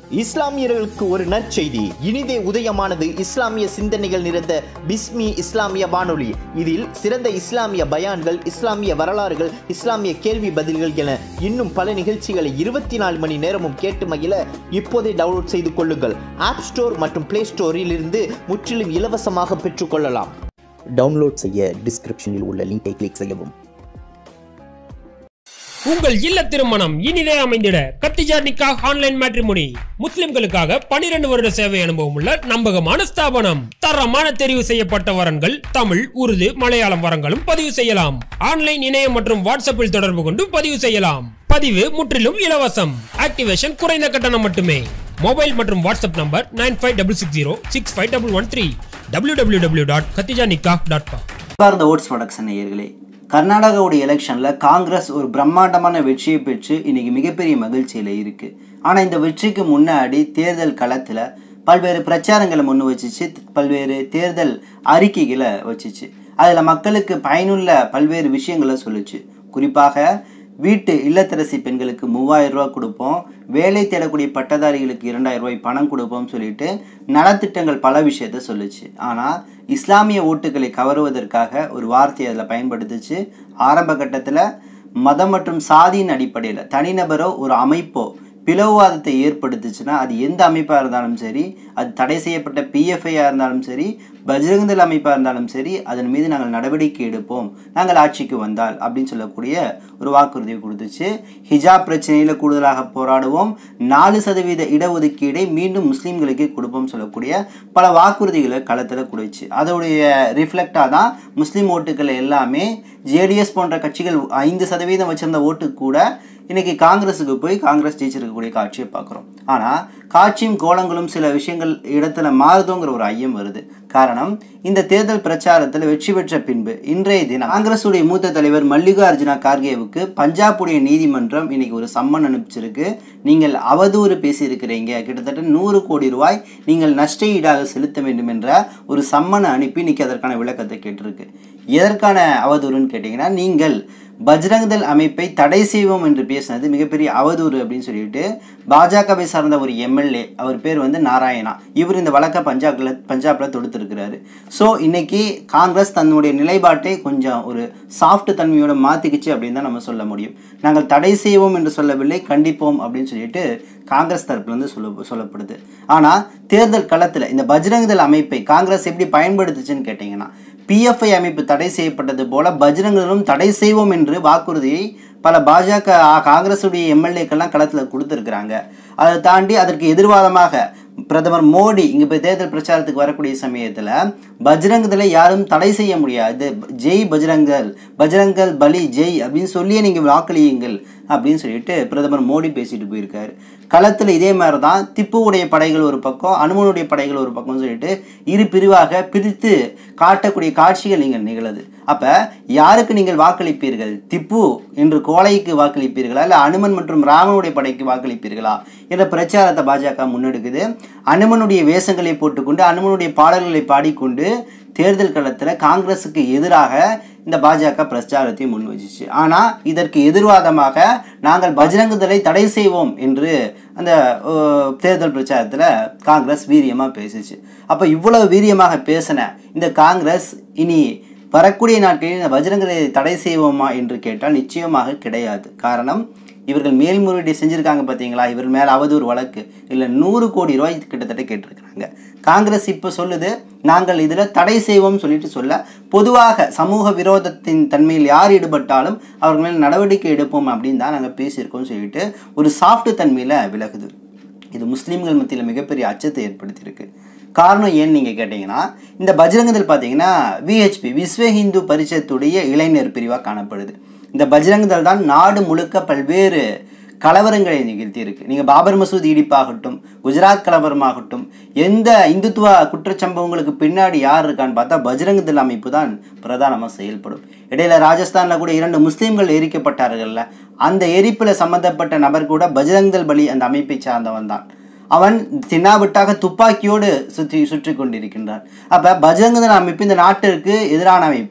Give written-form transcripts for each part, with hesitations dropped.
இஸ்லாமியர்களுக்கு ஒரு நற்செய்தி. இனிதே உதயமானது இஸ்லாமிய சிந்தனைகள் நிறைந்த பிஸ்மி இஸ்லாமிய வானொலி. இதில் சிறந்த இஸ்லாமிய பயான்கள், இஸ்லாமிய வரலாறுகள், இஸ்லாமிய கேள்வி பதில்கள் என இன்னும் பல நிகழ்ச்சிகளை 24 மணி நேரமும் கேட்டு மகிழ இப்போதே டவுன்லோட் செய்து கொள்ளுங்கள். ஆப் ஸ்டோர் மற்றும் பிளே ஸ்டோரில் இருந்து முற்றிலும் இலவசமாக பெற்றுக்கொள்ளலாம். டவுன்லோட் செய்ய டிஸ்கிரிப்ஷனில் உள்ள லிங்கை கிளிக் செய்யவும். உங்கள் இல்ல திருமணம் இனிதே அமைந்திட கத்திஜா நிக்காஹ் ஆன்லைன் மேட்ரிமோனி. முஸ்லிம்களுக்காக 12 வருட சேவை அனுபவம் உள்ள நம்பகமான ஸ்தாபனம். தரமான தெரிவு செய்யப்பட்ட வரன்கள் தமிழ், உருது, மலையாளம் வரங்களும் பதிவு செய்யலாம். ஆன்லைன் இணையம் மற்றும் வாட்ஸ்அப்பில் தொடர்பு கொண்டு பதிவு செய்யலாம். பதிவு முற்றிலும் இலவசம். ஆக்டிவேஷன் குறைந்த கட்டணம் மட்டுமே. மொபைல் மற்றும் WhatsApp number 9566065113 www.katijanikah.com. Oats production நேயர்களே, கர்நாடகாவுடைய எலெக்ஷனில் காங்கிரஸ் ஒரு பிரம்மாண்டமான வெற்றியை பெற்று இன்னைக்கு மிகப்பெரிய மகிழ்ச்சியில் இருக்குது. ஆனால் இந்த வெற்றிக்கு முன்னாடி தேர்தல் களத்தில் பல்வேறு பிரச்சாரங்களை முன் வச்சிச்சு, பல்வேறு தேர்தல் அறிக்கைகளை வச்சிச்சு. அதில் மக்களுக்கு பயனுள்ள பல்வேறு விஷயங்களை சொல்லிச்சு. குறிப்பாக வீட்டு இல்லத்தரசி பெண்களுக்கு 3000 ரூபா கொடுப்போம், வேலை தேடக்கூடிய பட்டதாரிகளுக்கு 2000 ரூபாய் பணம் கொடுப்போம்னு சொல்லிட்டு நலத்திட்டங்கள் பல விஷயத்த சொல்லிச்சு. ஆனால் இஸ்லாமிய ஓட்டுகளை கவருவதற்காக ஒரு வார்த்தையை அதில் பயன்படுத்துச்சு. ஆரம்ப கட்டத்தில் மதம் மற்றும் சாதியின் அடிப்படையில் தனிநபரோ ஒரு அமைப்போ பிளவுவாதத்தை ஏற்படுத்துச்சுன்னா அது எந்த அமைப்பாக இருந்தாலும் சரி, அது தடை செய்யப்பட்ட பிஎஃப்ஐயாக இருந்தாலும் சரி, பஜ்ரங்தள் அமைப்பாக இருந்தாலும் சரி, அதன் மீது நாங்கள் நடவடிக்கை எடுப்போம் நாங்கள் ஆட்சிக்கு வந்தால் அப்படின்னு சொல்லக்கூடிய ஒரு வாக்குறுதியை கொடுத்துச்சு. ஹிஜாப் பிரச்சனையில் கூடுதலாக போராடுவோம், 4% இடஒதுக்கீடை மீண்டும் முஸ்லீம்களுக்கே கொடுப்போம் சொல்லக்கூடிய பல வாக்குறுதிகளை களத்தில் கொடுச்சு. அதோடைய ரிஃப்ளெக்டாக தான் முஸ்லீம் ஓட்டுக்கள் எல்லாமே ஜேடிஎஸ் போன்ற கட்சிகள் 5% வச்சிருந்த ஓட்டு கூட இன்னைக்கு காங்கிரஸுக்கு போய் காங்கிரஸ் ஜெயிச்சிருக்கக்கூடிய காட்சியை பார்க்குறோம். ஆனால் காட்சியும் கோலங்களும் சில விஷயங்கள் இடத்துல மாறுதோங்கிற ஒரு ஐயம் வருது. காரணம், இந்த தேர்தல் பிரச்சாரத்தில் வெற்றி பெற்ற பின்பு இன்றைய தினம் காங்கிரஸுடைய மூத்த தலைவர் மல்லிகார்ஜுனா கார்கேவுக்கு பஞ்சாபுடைய நீதிமன்றம் இன்னைக்கு ஒரு சம்மன் அனுப்பிச்சிருக்கு. நீங்கள் அவதூறு பேசியிருக்கிறீங்க, கிட்டத்தட்ட 100 கோடி ரூபாய் நீங்கள் நஷ்ட ஈடாக செலுத்த வேண்டும் என்ற ஒரு சம்மனை அனுப்பி இன்னைக்கு அதற்கான விளக்கத்தை கேட்டிருக்கு. எதற்கான அவதூறுன்னு கேட்டிங்கன்னா, நீங்கள் பஜ்ரங்தள் அமைப்பை தடை செய்வோம் என்று பேசினது மிகப்பெரிய அவதூறு அப்படின்னு சொல்லிட்டு பாஜகவை சார்ந்த ஒரு எம்எல்ஏ, அவர் பேர் நாராயணா, இவர் இந்த வழக்கை பஞ்சாபில் தொடுத்திருக்கிறாரு. ஸோ இன்னைக்கு காங்கிரஸ் தன்னுடைய நிலைப்பாட்டை கொஞ்சம் ஒரு சாஃப்ட் தன்மையோட மாற்றிக்கிச்சு அப்படின்னு தான் நம்ம சொல்ல முடியும். நாங்கள் தடை செய்வோம் என்று சொல்லவில்லை, கண்டிப்போம் அப்படின்னு சொல்லிட்டு காங்கிரஸ் தரப்புலேருந்து சொல்லப்படுது. ஆனால் தேர்தல் களத்தில் இந்த பஜ்ரங்தள் அமைப்பை காங்கிரஸ் எப்படி பயன்படுத்துச்சுன்னு கேட்டிங்கன்னா, பிஎஃப்ஐ அமைப்பு தடை செய்யப்பட்டது போல பஜ்ரங்களும் தடை செய்வோம் என்று வாக்குறுதியை பல பாஜக காங்கிரஸுடைய எம்எல்ஏக்கெல்லாம் களத்தில் கொடுத்துருக்குறாங்க. அதை தாண்டி அதற்கு எதிர்வாதமாக பிரதமர் மோடி இங்கே போய் தேர்தல் பிரச்சாரத்துக்கு வரக்கூடிய சமயத்தில் பஜ்ரங்கதளை யாரும் தடை செய்ய முடியாது, ஜெய் பஜ்ரங்கல் பலி ஜெய் அப்படின்னு சொல்லியே நீங்கள் வாக்களியுங்கள் அப்படின்னு சொல்லிட்டு பிரதமர் மோடி பேசிட்டு போயிருக்காரு. களத்தில் இதே மாதிரி தான் திப்புவுடைய படைகள் ஒரு பக்கம், அனுமனுடைய படைகள் ஒரு பக்கம்னு சொல்லிட்டு இரு பிரிவாக பிரித்து காட்டக்கூடிய காட்சிகள் நீங்கள் நிகழுது. அப்போ யாருக்கு நீங்கள் வாக்களிப்பீர்கள்? திப்பு என்று கோலைக்கு வாக்களிப்பீர்களா, இல்லை அனுமன் மற்றும் ராமனுடைய படைக்கு வாக்களிப்பீர்களா என்ற பிரச்சாரத்தை பாஜக முன்னெடுக்குது. அனுமனுடைய வேஷங்களை போட்டுக்கொண்டு அனுமனுடைய பாடல்களை பாடிக்கொண்டு தேர்தல் களத்தில் காங்கிரஸுக்கு எதிராக இந்த பாஜக பிரச்சாரத்தை முன் வச்சிச்சு. ஆனால் இதற்கு எதிர்வாதமாக நாங்கள் பஜ்ரங்கதளை தடை செய்வோம் என்று அந்த தேர்தல் பிரச்சாரத்தில் காங்கிரஸ் வீரியமாக பேசிச்சு. அப்போ இவ்வளவு வீரியமாக பேசின இந்த காங்கிரஸ் இனி வரக்கூடிய நாட்களில் இந்த பஜ்ரங்கதளை தடை செய்வோமா என்று கேட்டால் நிச்சயமாக கிடையாது. காரணம், இவர்கள் மேல்முறையீடு செஞ்சுருக்காங்க பார்த்தீங்களா, இவர் மேலே அவதூறு வழக்கு இல்லை 100 கோடி ரூபாய் கிட்டத்தட்ட கேட்டிருக்கிறாங்க. காங்கிரஸ் இப்போ சொல்லுது நாங்கள் இதில் தடை செய்வோம் சொல்லிட்டு சொல்ல, பொதுவாக சமூக விரோதத்தின் தன்மையில் யார் ஈடுபட்டாலும் அவர்கள் மேல் நடவடிக்கை எடுப்போம் அப்படின்னு தான் நாங்கள் பேசியிருக்கோம்னு சொல்லிட்டு ஒரு சாஃப்ட் தன்மையில் விலகுது. இது முஸ்லீம்கள் மத்தியில் மிகப்பெரிய அச்சத்தை ஏற்படுத்தியிருக்கு. காரணம் ஏன்னு நீங்கள் கேட்டிங்கன்னா, இந்த பஜ்ரங்கதள் பார்த்தீங்கன்னா விஹெச்பி விஸ்வ ஹிந்து பரிஷத்துடைய இளைஞர் பிரிவாக காணப்படுது. இந்த பஜ்ரங்கதள் தான் நாடு முழுக்க பல்வேறு கலவரங்களை நிகழ்த்தி இருக்கு. நீங்கள் பாபர் மசூதி இடிப்பாகட்டும், குஜராத் கலவரமாகட்டும், எந்த இந்துத்துவ குற்றச்சம்பவங்களுக்கு பின்னாடி யார் இருக்கான்னு பார்த்தா பஜ்ரங்கதள் அமைப்பு தான் பிரதானமாக செயல்படும். இடையில ராஜஸ்தானில் கூட 2 முஸ்லீம்கள் எரிக்கப்பட்டார்கள்ல, அந்த எரிப்பில் சம்பந்தப்பட்ட நபர் கூட பஜ்ரங்கதள் பலி அந்த அமைப்பை சார்ந்தவன் தான். அவன் தின்னாவிட்டாக துப்பாக்கியோடு சுற்றி கொண்டிருக்கின்றான். அப்போ பஜ்ரங்கதள் அமைப்பு இந்த நாட்டிற்கு எதிரான அமைப்பு.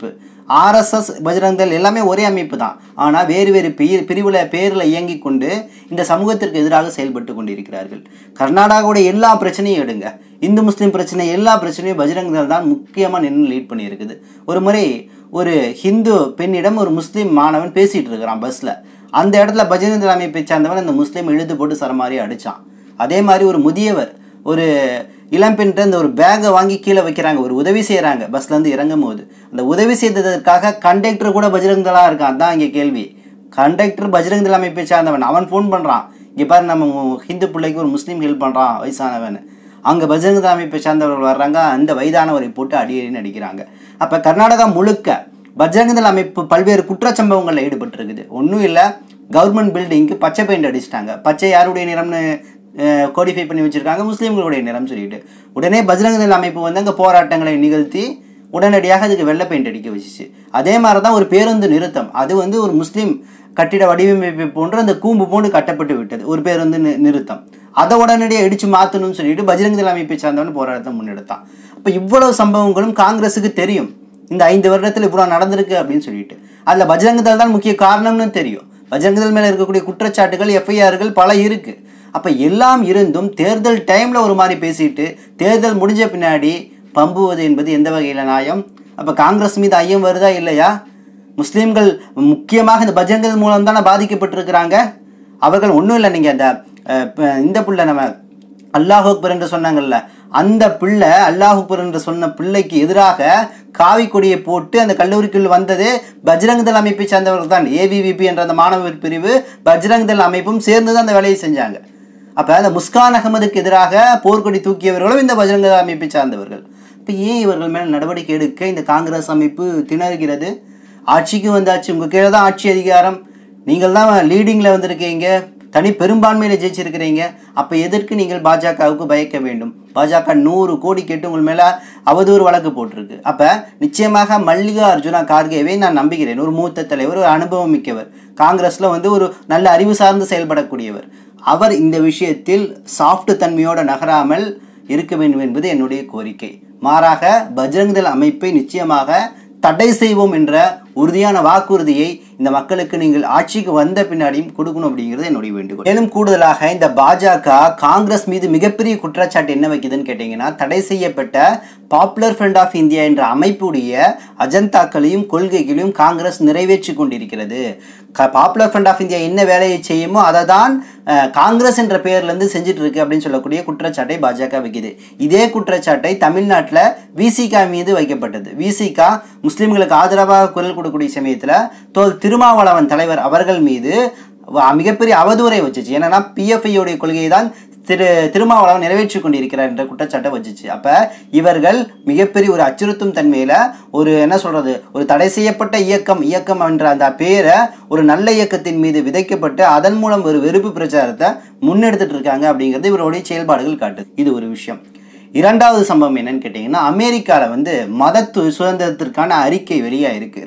ஆர்எஸ்எஸ் பஜ்ரங் தள் எல்லாமே ஒரே அமைப்பு தான். ஆனால் வேறு வேறு பேரில் இயங்கி கொண்டு இந்த சமூகத்திற்கு எதிராக செயல்பட்டு கொண்டிருக்கிறார்கள். கர்நாடகாவுடைய எல்லா பிரச்சனையும் எடுங்க, இந்து முஸ்லீம் பிரச்சனை எல்லா பிரச்சனையும் பஜ்ரங் தள் தான் முக்கியமாக நின்று லீட் பண்ணியிருக்குது. ஒரு முறை ஒரு ஹிந்து பெண்ணிடம் ஒரு முஸ்லீம் மாணவன் பேசிகிட்டு இருக்கிறான் பஸ்ஸில். அந்த இடத்துல பஜ்ரங் தள் அமைப்பை சார்ந்தவன் அந்த முஸ்லீம் இழுத்து போட்டு சரமாரி அடித்தான். அதே மாதிரி ஒரு முதியவர் ஒரு இளம்பெண்கிட்ட இந்த ஒரு பேக்கை வாங்கி கீழே வைக்கிறாங்க, ஒரு உதவி செய்கிறாங்க பஸ்லேருந்து இறங்கும் போது. அந்த உதவி செய்ததற்காக கண்டக்டர் கூட பஜ்ரங் தளாக இருக்கான். அதுதான் இங்கே கேள்வி. கண்டக்டர் பஜ்ரங் தள் அமைப்பை சார்ந்தவன். அவன் ஃபோன் பண்ணுறான், இங்கே பாரு நம்ம ஹிந்து பிள்ளைக்கு ஒரு முஸ்லீம் ஹெல்ப் பண்ணுறான் வயசானவன். அங்கே பஜ்ரங் தள் அமைப்பை சார்ந்தவர்கள் வர்றாங்க, அந்த வயதானவரை போட்டு அடியடின்னு அடிக்கிறாங்க. அப்போ கர்நாடகா முழுக்க பஜ்ரங் தள் அமைப்பு பல்வேறு குற்றச்சம்பவங்களில் ஈடுபட்டிருக்குது. ஒன்றும் இல்லை, கவர்மெண்ட் பில்டிங்க்கு பச்சை பெயிண்ட் அடிச்சிட்டாங்க. பச்சை யாருடைய நிறம்னு கோடிஃபை பண்ணி வச்சுருக்காங்க, முஸ்லீம்களுடைய நிறம் சொல்லிட்டு. உடனே பஜ்ரங் தள் அமைப்பு வந்து அங்கே போராட்டங்களை நிகழ்த்தி உடனடியாக அதுக்கு வெள்ளை பெயிண்ட் அடிக்க வச்சிச்சு. அதே மாதிரி தான் ஒரு பேருந்து நிறுத்தம், அது வந்து ஒரு முஸ்லீம் கட்டிட வடிவமைப்பை போன்று அந்த கூம்பு போன்று கட்டப்பட்டு விட்டது ஒரு பேருந்து நிறுத்தம். அதை உடனடியாக இடித்து மாற்றணும்னு சொல்லிட்டு பஜ்ரங் தள் அமைப்பை சார்ந்தவன் போராட்டத்தை முன்னெடுத்தான். அப்போ இவ்வளவு சம்பவங்களும் காங்கிரஸுக்கு தெரியும், இந்த 5 வருடத்தில் இவ்வளோ நடந்திருக்கு அப்படின்னு சொல்லிட்டு. அதில் பஜ்ரங் தள் தான் முக்கிய காரணம்னு தெரியும். பஜ்ரங் தள் மேலே இருக்கக்கூடிய குற்றச்சாட்டுகள் எஃப்ஐஆர்கள் பல இருக்குது. அப்போ எல்லாம் இருந்தும் தேர்தல் டைமில் ஒரு மாதிரி பேசிட்டு தேர்தல் முடிஞ்ச பின்னாடி பம்புவது என்பது எந்த வகையில் நியாயம்? அப்போ காங்கிரஸ் மீது ஐயம் வருதா இல்லையா? முஸ்லீம்கள் முக்கியமாக இந்த பஜ்ரங் தள் மூலம் தானே பாதிக்கப்பட்டிருக்கிறாங்க. அவர்கள் ஒன்றும் இல்லை, நீங்கள் இந்த பிள்ளை நம்ம அல்லாஹ் அக்பர் என்று சொன்னாங்கல்ல, அந்த பிள்ளை அல்லாஹ் அக்பர் என்று சொன்ன பிள்ளைக்கு எதிராக காவி கொடியை போட்டு அந்த கல்லூரிக்குள் வந்தது பஜ்ரங் தள் அமைப்பை சார்ந்தவர்கள் தான். ஏவிவிபி என்ற அந்த மாணவர் பிரிவு பஜ்ரங் தள் அமைப்பும் சேர்ந்து தான் அந்த வேலையை செஞ்சாங்க. அப்போ அந்த முஸ்கான் அகமதுக்கு எதிராக போர்க்கொடி தூக்கியவர்களும் இந்த பஜ்ரங் தள் அமைப்பை சார்ந்தவர்கள். இப்போ ஏன் இவர்கள் மேல் நடவடிக்கை எடுக்க இந்த காங்கிரஸ் அமைப்பு திணறுகிறது? ஆட்சிக்கு வந்தாச்சு, உங்கள் கீழே தான் ஆட்சி அதிகாரம், நீங்கள் தான் லீடிங்கில் வந்திருக்கீங்க, தனி பெரும்பான்மையில் ஜெயிச்சிருக்கிறீங்க. அப்போ எதற்கு நீங்கள் பாஜகவுக்கு பயக்க வேண்டும்? பாஜக 100 கோடி கேட்டு உங்கள் மேலே அவதூறு வழக்கு போட்டிருக்கு. அப்போ நிச்சயமாக மல்லிகா அர்ஜுனா கார்கேவை நான் நம்புகிறேன். ஒரு மூத்த தலைவர், ஒரு அனுபவம் மிக்கவர், காங்கிரஸில் வந்து ஒரு நல்ல அறிவு சார்ந்து செயல்படக்கூடியவர். அவர் இந்த விஷயத்தில் சாஃப்ட் தன்மையோடு நகராமல் இருக்க வேண்டும் என்பது என்னுடைய கோரிக்கை. மாறாக பஜ்ரங் தள் அமைப்பை நிச்சயமாக தடை செய்வோம் என்ற உறுதியான வாக்குறுதியை இந்த மக்களுக்கு நீங்கள் ஆட்சிக்கு வந்த பின்னாடியும் கொடுக்கணும் அப்படிங்கிறது என்னுடைய வேண்டுகோள். மேலும் கூடுதலாக இந்த பாஜக காங்கிரஸ் மீது மிகப்பெரிய குற்றச்சாட்டு என்ன வைக்குதுன்னு கேட்டீங்கன்னா, தடை செய்யப்பட்ட பாப்புலர் ஃப்ரண்ட் ஆஃப் இந்தியா என்ற அமைப்புடைய அஜெண்டாக்களையும் கொள்கைகளையும் காங்கிரஸ் நிறைவேற்றி கொண்டிருக்கிறது. பாப்புலர் ஃப்ரண்ட் ஆஃப் இந்தியா என்ன வேலையை செய்யுமோ அதை தான் காங்கிரஸ் என்ற பெயர்லேருந்து செஞ்சுட்டு இருக்கு அப்படின்னு சொல்லக்கூடிய குற்றச்சாட்டை பாஜக வைக்குது. இதே குற்றச்சாட்டை தமிழ்நாட்டில் விசிகா மீது வைக்கப்பட்டது. விசிகா முஸ்லீம்களுக்கு ஆதரவாக குரல் கொடுக்கக்கூடிய சமயத்தில் திருமாவளவன் தலைவர் அவர்கள் மீது மிகப்பெரிய அவதூறை வச்சுச்சு. ஏன்னா பிஎஃப்ஐயோடைய கொள்கையை தான் திருமாவளவன் நிறைவேற்றி கொண்டிருக்கிறார் என்ற குற்றச்சாட்டை வச்சுச்சு. அப்போ இவர்கள் மிகப்பெரிய ஒரு அச்சுறுத்தும் தன்மையில் ஒரு என்ன சொல்கிறது, ஒரு தடை செய்யப்பட்ட இயக்கம் என்ற அந்த பேரை ஒரு நல்ல இயக்கத்தின் மீது விதைக்கப்பட்டு அதன் மூலம் ஒரு வெறுப்பு பிரச்சாரத்தை முன்னெடுத்துட்டு இருக்காங்க அப்படிங்கிறது இவருடைய செயல்பாடுகள் காட்டுது. இது ஒரு விஷயம். இரண்டாவது சம்பவம் என்னன்னு கேட்டிங்கன்னா, அமெரிக்காவில் வந்து மத சுதந்திரத்திற்கான அறிக்கை வெளியாக இருக்குது.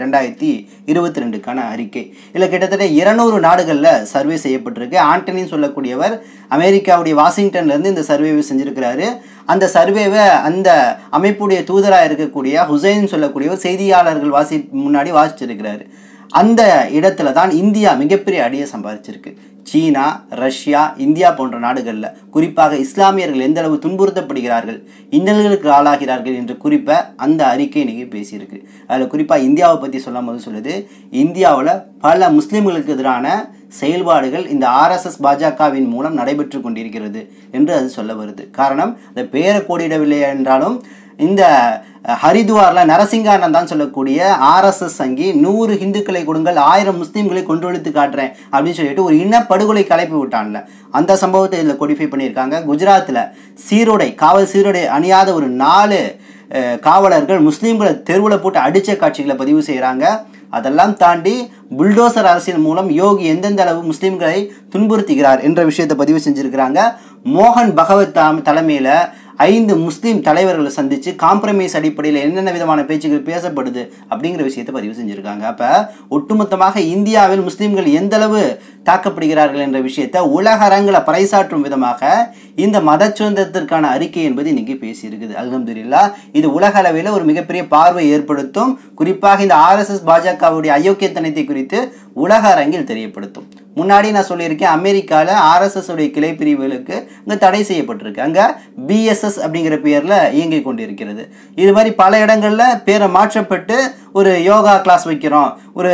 2022க்கான அறிக்கை. இதில் கிட்டத்தட்ட 200 நாடுகளில் சர்வே செய்யப்பட்டிருக்கு. ஆண்டனின்னு சொல்லக்கூடியவர் அமெரிக்காவுடைய வாஷிங்டன்லேருந்து இந்த சர்வேவை செஞ்சுருக்கிறாரு. அந்த சர்வேவை அந்த அமைப்புடைய தூதராக இருக்கக்கூடிய ஹுசைன் சொல்லக்கூடியவர் செய்தியாளர்கள் முன்னாடி வாசிச்சிருக்கிறாரு. அந்த இடத்துல தான் இந்தியா மிகப்பெரிய அடியை சம்பாதிச்சிருக்கு. சீனா, ரஷ்யா, இந்தியா போன்ற நாடுகளில் குறிப்பாக இஸ்லாமியர்கள் எந்த அளவு துன்புறுத்தப்படுகிறார்கள், இன்னல்களுக்கு ஆளாகிறார்கள் என்ற குறிப்பை அந்த அறிக்கை இன்னைக்கு பேசியிருக்கு. அதில் குறிப்பாக இந்தியாவை பற்றி சொல்லும் போது சொல்லுது, இந்தியாவில் பல முஸ்லீம்களுக்கு எதிரான செயல்பாடுகள் இந்த ஆர்எஸ்எஸ் பாஜகவின் மூலம் நடைபெற்று கொண்டிருக்கிறது என்று அது சொல்ல வருது. காரணம், அந்த பேரை கோடிடவில்லை என்றாலும் இந்த ஹரித்வாரில் நரசிங்கானந்த் தான் சொல்லக்கூடிய ஆர்எஸ்எஸ் சங்கி 100 இந்துக்களை கொடுங்கள் 1000 முஸ்லீம்களை கொன்றொழித்து காட்டுறேன் அப்படின்னு சொல்லிட்டு ஒரு இனப்படுகொலை கலைப்பு விட்டான்ல, அந்த சம்பவத்தை இதில் கோடிஃபை பண்ணியிருக்காங்க. குஜராத்தில் காவல் சீருடை அணியாத ஒரு 4 காவலர்கள் முஸ்லீம்களை தெருவில் போட்டு அடித்த காட்சிகளை பதிவு செய்கிறாங்க. அதெல்லாம் தாண்டி புல்டோசர் அரசின் மூலம் யோகி எந்தெந்த அளவு முஸ்லீம்களை துன்புறுத்துகிறார் என்ற விஷயத்தை பதிவு செஞ்சுருக்கிறாங்க. மோகன் பகவத் தலைமையில் 5 முஸ்லீம் தலைவர்களை சந்தித்து காம்ப்ரமைஸ் அடிப்படையில் என்னென்ன விதமான பேச்சுக்கள் பேசப்படுது அப்படிங்கிற விஷயத்தை பதிவு செஞ்சுருக்காங்க. அப்போ ஒட்டுமொத்தமாக இந்தியாவில் முஸ்லீம்கள் எந்த அளவு தாக்கப்படுகிறார்கள் என்ற விஷயத்தை உலக அரங்கில் பறைசாற்றும் விதமாக இந்த மத சுதந்திரத்திற்கான அறிக்கை என்பது இன்னைக்கு பேசியிருக்குது. அல்ஹம்துலில்லாஹ், இது உலக அளவில் ஒரு மிகப்பெரிய பார்வை ஏற்படுத்தும். குறிப்பாக இந்த RSS பாஜகவுடைய அயோக்கியத்தனத்தை குறித்து உலக அரங்கில் தெரியப்படுத்தும். முன்னாடி நான் சொல்லியிருக்கேன், அமெரிக்காவில் RSS உடைய கிளை பிரிவுகளுக்கு இங்கே தடை செய்யப்பட்டிருக்கு. அங்கே BSS அப்படிங்கிற பேரில் இயங்கி கொண்டிருக்கிறது. இது மாதிரி பல இடங்களில் பேரை மாற்றப்பட்டு ஒரு யோகா கிளாஸ் வைக்கிறோம்,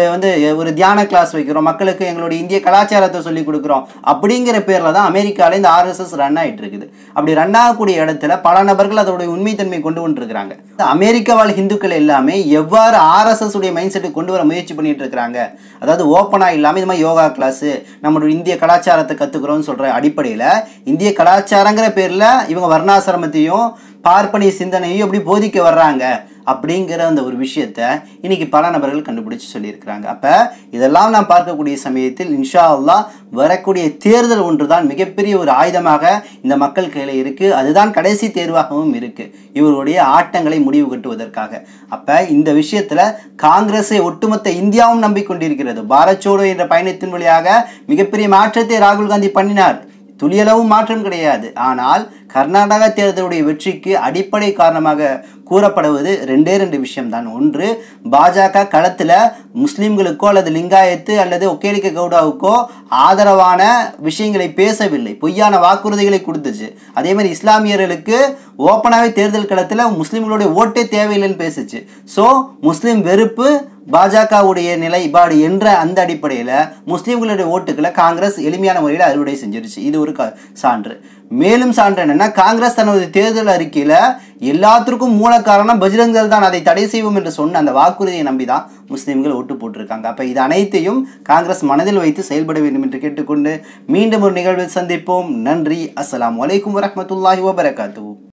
ஒரு தியான கிளாஸ் வைக்கிறோம், மக்களுக்கு எங்களுடைய இந்திய கலாச்சாரத்தை சொல்லிக் கொடுக்குறோம் அப்படிங்கிற பேரில் தான் அமெரிக்காவில் இந்த RSS ரன் ஆகிட்டு இருக்குது. அப்படி ரன் ஆகக்கூடிய இடத்துல பல நபர்கள் அதோடைய உண்மைத்தன்மை கொண்டு வந்துருக்கிறாங்க. அமெரிக்க வாழ் இந்துக்கள் எல்லாமே எவ்வாறு RSS உடைய மைண்ட் செட்டை கொண்டு வர முயற்சி பண்ணிட்டு இருக்கிறாங்க, அதாவது ஓப்பனாக இல்லாமல் இது மாதிரி யோகா கிளாஸு நம்மளுடைய இந்திய கலாச்சாரத்தை கற்றுக்குறோம்னு சொல்கிற அடிப்படையில் இந்திய கலாச்சாரங்கிற பேரில் இவங்க வர்ணாசிரமத்தையும் பார்ப்பனிய சிந்தனையும் எப்படி போதிக்க வர்றாங்க அப்படிங்கிற அந்த ஒரு விஷயத்த இன்னைக்கு பல நபர்கள் கண்டுபிடிச்சு சொல்லியிருக்கிறாங்க. அப்போ இதெல்லாம் நாம் பார்க்கக்கூடிய சமயத்தில் இன்ஷா அல்லாஹ் வரக்கூடிய தேர்தல் ஒன்று தான் மிகப்பெரிய ஒரு ஆயுதமாக இந்த மக்கள் கையில் இருக்குது. அதுதான் கடைசி தேர்வாகவும் இருக்குது இவருடைய ஆட்டங்களை முடிவு கட்டுவதற்காக. அப்போ இந்த விஷயத்தில் காங்கிரஸை ஒட்டுமொத்த இந்தியாவும் நம்பிக்கொண்டிருக்கிறது. பாரத் சோடோ என்ற பயணத்தின் வழியாக மிகப்பெரிய மாற்றத்தை ராகுல் காந்தி பண்ணினார். துளியளவும் மாற்றம் கிடையாது. ஆனால் கர்நாடகா தேர்தலுடைய வெற்றிக்கு அடிப்படை காரணமாக கூறப்படுவது ரெண்டு விஷயம்தான். ஒன்று, பாஜக களத்தில் முஸ்லீம்களுக்கோ அல்லது லிங்காயத்து அல்லது ஒக்கேலிக்க கவுடாவுக்கோ ஆதரவான விஷயங்களை பேசவில்லை, பொய்யான வாக்குறுதிகளை கொடுத்துச்சு. அதே மாதிரி இஸ்லாமியர்களுக்கு ஓப்பனாகவே தேர்தல் களத்தில் முஸ்லீம்களுடைய ஓட்டே தேவையில்லைன்னு பேசுச்சு. ஸோ முஸ்லீம் வெறுப்பு பாஜகவுடைய நிலைப்பாடு என்ற அந்த அடிப்படையில் முஸ்லீம்களுடைய ஓட்டுக்களை காங்கிரஸ் எளிமையான முறையில் அறுவடை செஞ்சிருச்சு. இது ஒரு சான்று. மேலும் சான்று என்னன்னா, காங்கிரஸ் தனது தேர்தல் அறிக்கையில் எல்லாத்திற்கும் மூல காரணம் பஜ்ரங்கல் தான், அதை தடை செய்வோம் என்று சொன்ன அந்த வாக்குறுதியை நம்பி தான் முஸ்லீம்கள் ஓட்டு போட்டிருக்காங்க. அப்போ இது அனைத்தையும் காங்கிரஸ் மனதில் வைத்து செயல்பட வேண்டும் என்று கேட்டுக்கொண்டு மீண்டும் ஒரு நிகழ்வில் சந்திப்போம். நன்றி. அஸ்ஸலாமு அலைக்கும் வரஹ்மத்துல்லாஹி வபரகாத்துஹு.